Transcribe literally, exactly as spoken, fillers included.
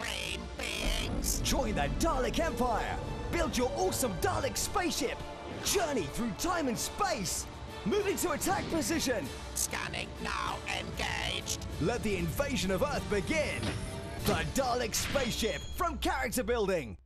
supreme beings! Join the Dalek Empire! Build your awesome Dalek Spaceship! Journey through time and space! Move into attack position! Scanning now engaged! Let the invasion of Earth begin! The Dalek Spaceship from Character Building!